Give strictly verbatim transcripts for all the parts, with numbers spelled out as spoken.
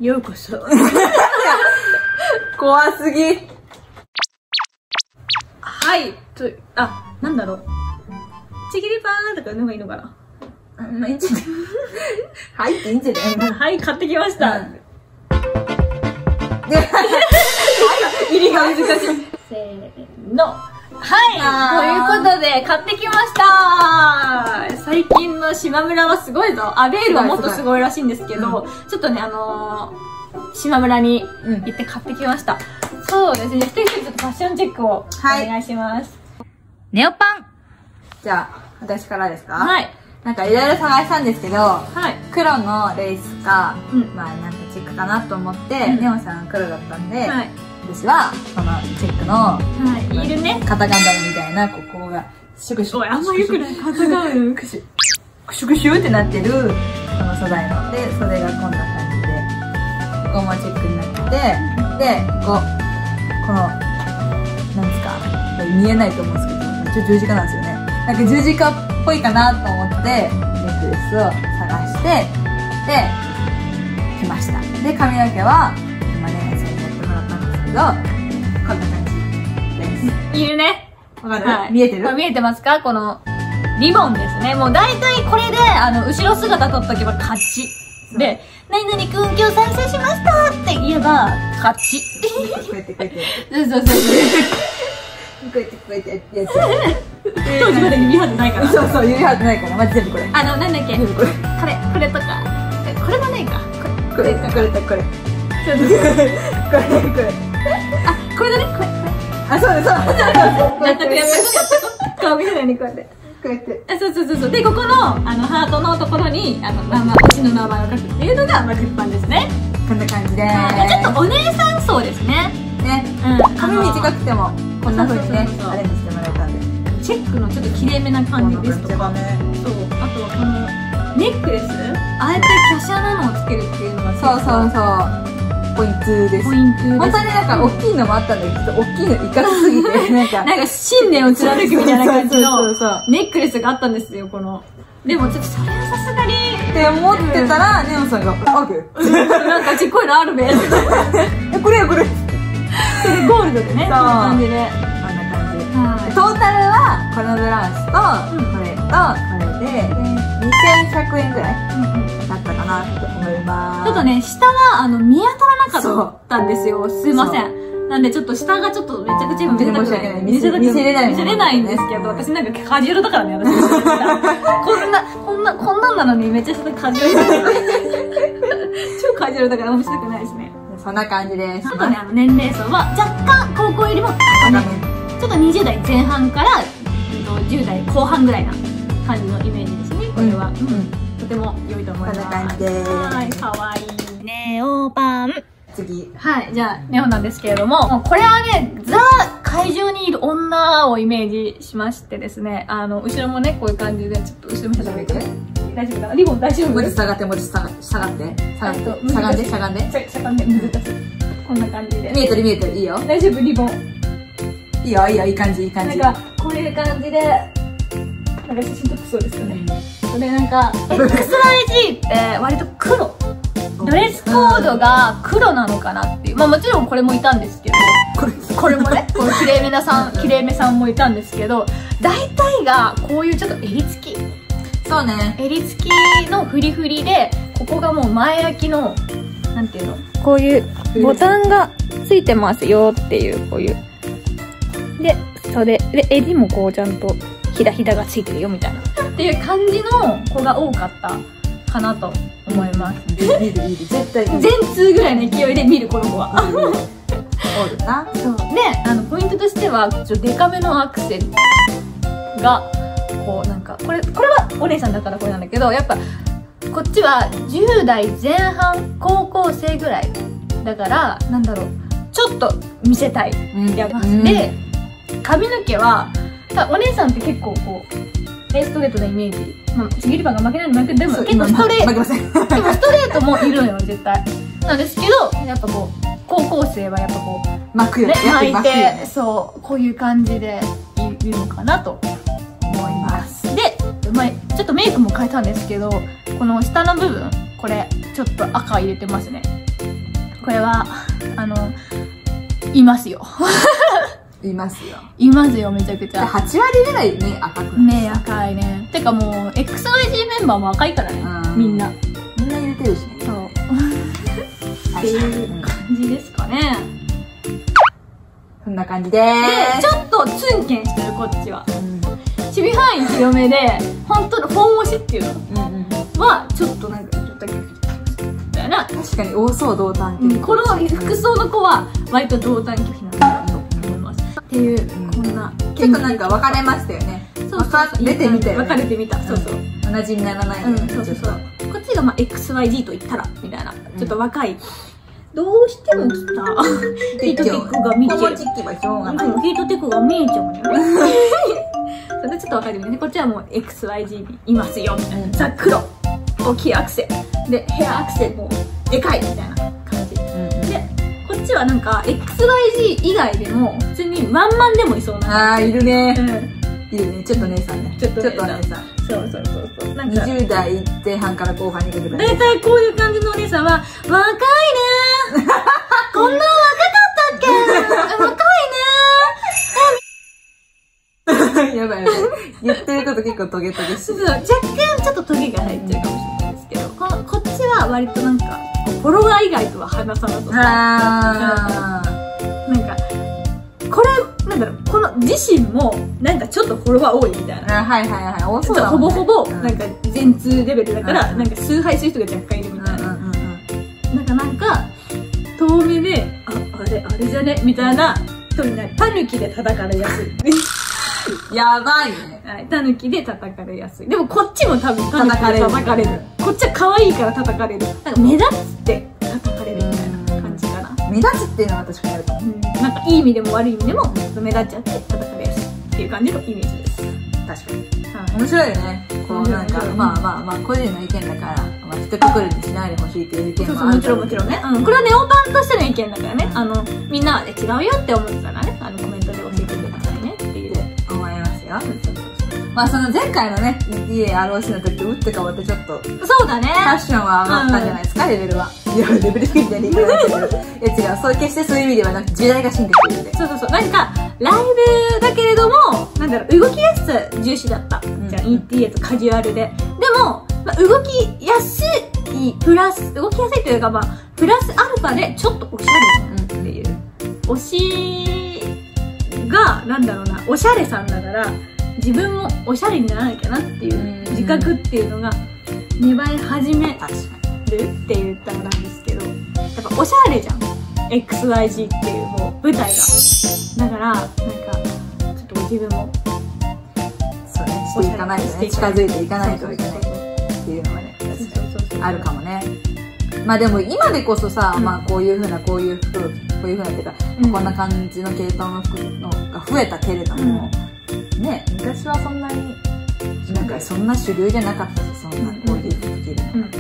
ようこそ。 怖すぎ。 はい。と、あ、なんだろう。ちぎりパーとかの方がいいのかな。 まあ、いいんじゃないはいっていいんじゃないはい、買ってきました。うん、 入りが難しい。 せーの。はい。ということで、買ってきました。最近の島村はすごいぞ。アベールはもっとすごいらしいんですけど、うん、ちょっとね、あのー、島村に行って買ってきました。うん、そうですね。一人一人ちょっとファッションチェックをお願いします。はい、ネオパン。 じゃあ、私からですか？ はい。 なんかいろいろ探したんですけど、 はい、 黒のレースか、うん、まあなんかチェックかなと思って、うん、ネオンさん黒だったんで、はい、私はこのチェックの、 はい、いるね。 肩ガンダムみたいな、ここがシュクシュ。 おい、あんまよくない。肩ガンダムクシュ。 クシュクシュってなってる、この素材の。で、袖がこんな感じで、ここもチェックになってて、で、ここ、この、なんですか、見えないと思うんですけど、ちょっと十字架なんですよね。なんか十字架っぽいかなと思って、ネックレスを探して、で、来ました。で、髪の毛は、今ね、先生やってもらったんですけど、こんな感じです。 いるね。 わかる、はい、見えてる？ これ見えてますか？この、リボンですね。もう大体これで、あの、後ろ姿撮っとけば勝ち。で、何々くん今日再生しましたって言えば、勝ち。 こうやってこうやって。 そうそうそう。 こうやってこうやってやっちゃう。 当時まで指肌ないから。 そうそう、指肌ないから。まず全部これ。 あの、なんだっけ。 全部これ。 これ、これとか。これもないか。 これ、これとこれ。 そうそうそう。これ、 これ。 あ、これだね、これ。 あ、そうです、そうです。 やったくやったく。顔見せないね、こうやって。 こうやって。 あ、そうそうそうそう。で、ここの、あの、ハートのところに、あの、名前、推しの名前を書くっていうのが、まあ、鉄板ですね。 こんな感じでーす。ちょっとお姉さん層ですね。 ね。うん。髪短くても、こんな風にね、アレンジしてもらえたんで。 チェックのちょっときれいめな感じですとか。そう。あとはこの、ネックレスあえて華奢なのをつけるっていうのがそうそうそう。ポイントです。 ポイントです。 本当になんか大きいのもあったんだけど、大きいのいかつすぎて、なんか。 なんか信念を貫くみたいな感じのネックレスがあったんですよ、この。でもちょっとそれはさすがに。 って思ってたら、ネオンさんが、あるなんかちっこいのあるべ。 え、これやこれ。 ゴールドでね、こんな感じで。 こんな感じ。トータルは、このブラウスと、これと、これで、にせんひゃくえんぐらいだったかなって思います。 ちょっとね、下は、あの、見当たらなかったんですよ。すいません。なんでちょっと下がちょっとめちゃくちゃ見せたくない。見せれない。見せれないんですけど、私なんかカジュアルだからね、私。こんな、こんな、こんなんなのにめっちゃ下カジュアル。超カジュアルだから面白くないですね。 そんな感じです。 あとね、あの、年齢層は若干高校よりも高め。ちょっとにじゅう代前半からじゅう代後半ぐらいな感じのイメージですね、これは。とても良いと思います。 こんな感じです。 はい、かわいい。ネオパン。 次。 はい、じゃあ、ネオなんですけれども、もうこれはね、ザ会場にいる女をイメージしましてですね、あの、後ろもね、こういう感じで、ちょっと後ろ見せてもらって大丈夫かな？リボン大丈夫？ もうちょっと下がって、もうちょっと下がって、下がって、しゃがんで、しゃがんで。 しゃがんで、難しい。こんな感じで。 見えてる見えてる、いいよ。 大丈夫、リボン。 いいよ、いいよ、いい感じ、いい感じ。 なんか、こういう感じで、なんか写真撮ってそうですよね。それなんか、エックスワイジー って割と黒。ドレスコードが黒なのかなっていう。まあもちろんこれもいたんですけど、これ、これもね、このきれいめなさん、きれいめさんもいたんですけど、大体がこういうちょっと襟付き。 そうね。 襟付きのフリフリで、ここがもう前開きの、なんていうの？こういうボタンがついてますよっていう、こういう。で、袖。で、襟もこうちゃんとひだひだがついてるよみたいな。っていう感じの子が多かったかなと思います。 見る見る、絶対。 全通ぐらいの勢いで見る、この子は。 そうだな。 そう。で、あの、ポイントとしては、ちょっとデカめのアクセルが、こうなんか、これ、これはお姉さんだからこれなんだけど、やっぱ、こっちはじゅう代前半、高校生ぐらい。だから、なんだろう、ちょっと見せたいやつ、うん、で、髪の毛は、お姉さんって結構こう、ストレートなイメージ。まあ、ちぎりパンが負けないのもでも結構ストレート、でもストレートもいるのよ、絶対。なんですけど、やっぱこう、高校生はやっぱこう、 巻くよね。 巻いて、そう、こういう感じでいるのかなと思います。で、まあ、ちょっとメイクも変えたんですけど、この下の部分、これ、ちょっと赤入れてますね。 これは、あの、いますよ。 いますよ。 いますよ、めちゃくちゃ。 はちわりぐらい目赤くない？ 目赤いね。てかもう、エックスワイジー メンバーも赤いからね、みんな。 みんな入れてるしね。 そう。っていう感じですかね。 こんな感じでーす。 で、ちょっとツンケンしてる、こっちは。守備範囲広めで、本当の本押しっていうのは、ちょっとなんか、ちょっとだけ、みたいな。 確かに多そう、同担拒否。 この服装の子は、割と同担拒否なんだと思います。っていう、こんな。 結構なんか分かれましたよね。 そうそう。 出てみたよね。 分かれてみた。そうそう。 同じにならないように。 そうそうそう。こっちがまあ エックスワイジー と言ったら、みたいな。ちょっと若い。どうしても来た。ヒートテックが見えちゃう。 この時期はしょうがない。 ヒートテックが見えちゃうんだよね。それちょっと分かるよね。こっちはもう エックスワイジー にいますよ。ザ・黒。大きいアクセ。で、ヘアアクセもでかいみたいな感じ。で、こっちはなんか エックスワイジー 以外でも、普通にワンマンでもいそうな。 あー、いるね。 うん。 いるね。ちょっと姉さんね。 ちょっとお姉さん。 そうそうそうそう。 にじゅう代前半から後半にかけて。 大体こういう感じのお姉さんは、若いねー。こんな若かったっけ若いねー。やばいやばい。言ってること結構トゲトゲしい。 そう、若干ちょっとトゲが入っちゃうかもしれないですけど、このこっちは割となんか、フォロワー以外とは話さなとさ。 あー。なんか、これ、なんだろう、この自身も、なんかちょっとフォロワー多いみたいな。 あ、はいはいはい。多そうだほもんね。 ぼほぼ、なんか全通レベルだから、なんか崇拝する人が若干いるみたいな。なんかなんか、遠目で、あ、あれ、あれじゃねみたいな人になる。タヌキで叩かれやすい。 やばいね。 はい、タヌキで叩かれやすい。でもこっちも多分タヌキで叩かれる。こっちは可愛いから叩かれる。なんか目立つって叩かれるみたいな感じかな。 目立つっていうのは確かにあるかも。 うん、なんかいい意味でも悪い意味でも、目立っちゃって叩かれやすいっていう感じのイメージです。 確かに。面白いよね。こうなんか、まあまあまあ、個人の意見だから、まあ、一括りにしないでほしいっていう意見もある。 もちろんもちろんね。うん。これはネオパンとしての意見だからね。あの、みんなはね、違うよって思ってたらね、あの、コメントで教えてくださいねっていう。 思いますよ。まあその前回のね、イーティーエーアールオーシー の時と打って変わってちょっと、 そうだね。 ファッションは上がったんじゃないですか、レベルは。いや、レベル的に言い方だけど。いや違う、そう決してそういう意味ではなくて、時代が進化してるんで。 そうそうそう。なんか、ライブだけれども、なんだろう、動きやすさ重視だった。じゃあ イーティーエー とカジュアルで。でも、まあ、動きやすい、プラス、動きやすいというか、まあ、プラスアルファでちょっとおしゃれっていう。推しが、なんだろうな、おしゃれさんだから、自分もおしゃれにならなきゃなっていう自覚っていうのが芽生え始めるって言ったらなんですけど、やっぱおしゃれじゃん エックスワイジー っていうもう舞台が。だからなんかちょっと自分もそうね、していかないとね、近づいていかないといけないっていうのはね、あるかもね。まあでも今でこそさ、まあこういう風なこういう服、こういう風なっていうか、こんな感じの系統の服のが増えたけれども、ね、昔はそんなに、なんかそんな主流じゃなかったし、そんなこういう服着るの。 うんうんうん。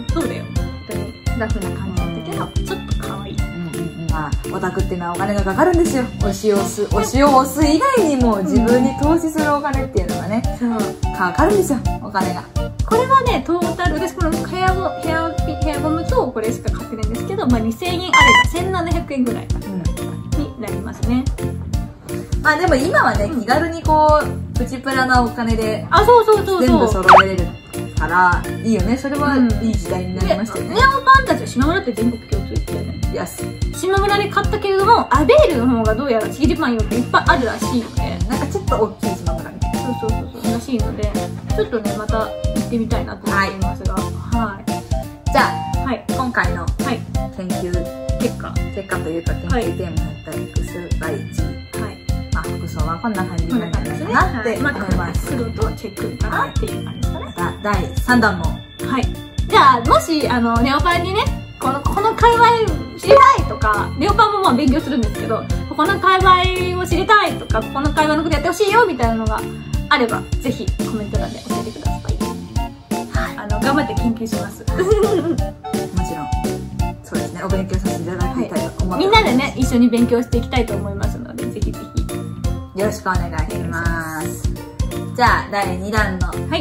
そうだよ。本当にラフな感じだったけど、ちょっと可愛い。 うんうん。まあ、オタクっていうのはお金がかかるんですよ。推しを押す、推しを押す以外にも自分に投資するお金っていうのがね、かかるんですよ、お金が。 これはね、トータル、私このヘアゴ、ヘア、ヘアゴムとこれしか買ってないんですけど、まあにせんえんあればせんななひゃくえんぐらいになりますね。 まあでも今はね、気軽にこう、プチプラなお金で、 あ、そうそうそうそう。 全部揃えれるから、いいよね。それはいい時代になりましたよね。 ネオパンたちは島村って全国共通ってね。 いや、島村で買ったけれども、アベールの方がどうやらちぎりパンよりいっぱいあるらしいので、 なんかちょっと大きい島村みたいな。 そうそうそうそう、らしいので、ちょっとね、また行ってみたいなと思いますが、はい。 じゃあ、 はい、 今回の研究結果、 結果というか研究テーマだった エックスワイジー。はい。まあ、服装はこんな感じになるんじゃないかなって思います。 黒とチェックかなっていう感じですかね。 まただいさんだんも。 はい。じゃあ、もし、あの、ネオパンにね、この、この界隈知りたいとか、ネオパンもまあ勉強するんですけど、この界隈を知りたいとか、この界隈のことやってほしいよみたいなのがあれば、ぜひコメント欄で教えてください。はい。あの、頑張って研究します。 もちろん。そうですね。お勉強させていただきたいと思います。 みんなでね、一緒に勉強していきたいと思いますので、ぜひぜひ。 よろしくお願いします。じゃあ、だいにだんの研究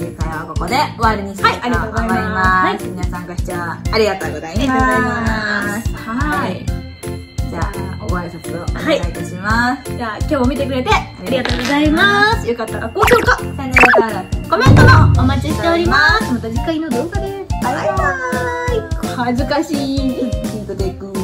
次回はここで終わりにしたいと思います。 はい、ありがとうございます。 皆さんご視聴ありがとうございます。 ありがとうございます。はい。 じゃあ、ご挨拶をお願いいたします。 じゃあ、今日も見てくれてありがとうございます。よかったら高評価、 チャンネル登録、 コメントもお待ちしております。また次回の動画です。 バイバーイ。 恥ずかしい。 ヒントテイク。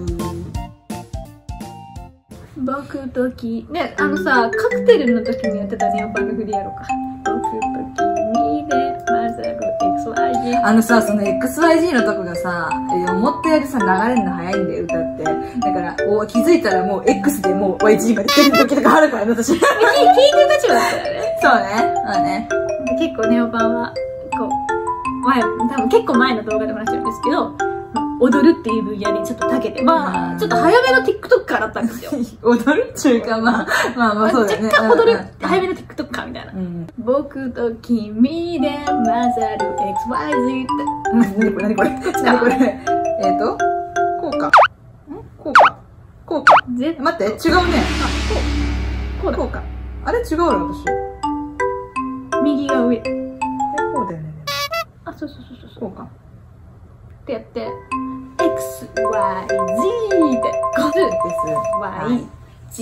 僕とき、ね、あのさ、カクテルの時にやってたネオパンの振りやろうか。僕と君でまさぐ エックスワイジー。 あのさ、その エックスワイジー のとこがさ、思ったよりさ、流れるの早いんだよ、歌って。だから、お気づいたらもう X でもう ワイジー まで出てる時とかあるからね、私。聞いてる立場だったよね。 そうね。そうね。 結構ネオパンは、こう、前、多分結構前の動画でも話してるんですけど、踊るっていう分野にちょっと長けて、まあ、ちょっと早めの TikToker だったんですよ。 踊るっていうか、まあ、まあまあそうだよね。 若干踊る、早めの TikToker みたいな。僕と君で混ざる エックスワイジー って。 なにこれなにこれなにこれえっと、こうか。んこうか。こうか。待って、違うね。あ、こう。こうだ。こうか。あれ違うよ、私。 右が上。 え、こうだよね。 あ、そうそうそうそう。 こうか。 ってやって、エックスワイジー って、こう、エックスワイジ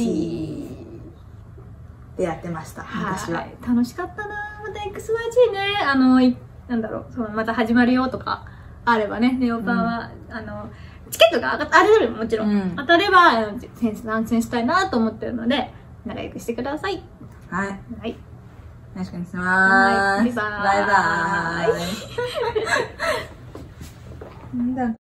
ーでやってました、私は。 楽しかったな。また エックスワイジー ね、あの、なんだろう、そのまた始まるよとかあればね、ネオパンは、あの、チケットが当たれるもちろん、当たれば、参戦したいなと思ってるので、仲良くしてください。 はい。 はい。 よろしくお願いします。 バイバーイ。 バイバーイ。